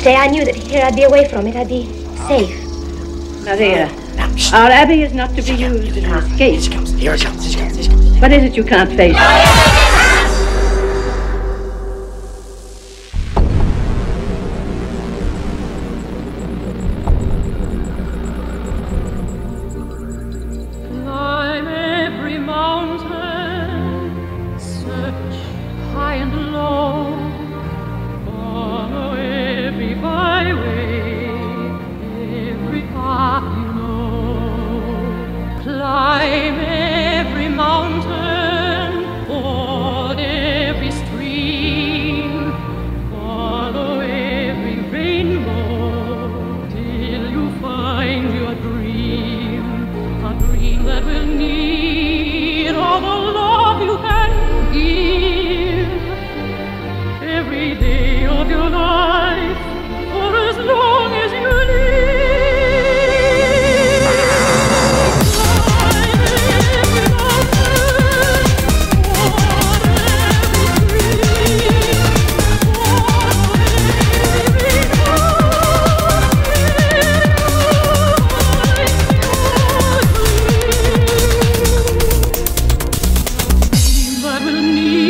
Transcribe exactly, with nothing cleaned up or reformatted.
day I knew that here I'd be away from it. I'd be safe. Now there. Our abbey is not to be used as an escape. Here she comes. Here she comes. Here she comes. Here she comes. What is it you can't face? Climb every mountain, search high and low, follow every byway, every path you know. Climb every mountain, ford every stream, follow every rainbow, till you find your dream, a dream that will need all the love you can give. Every day of your life, for as long as you live. That will need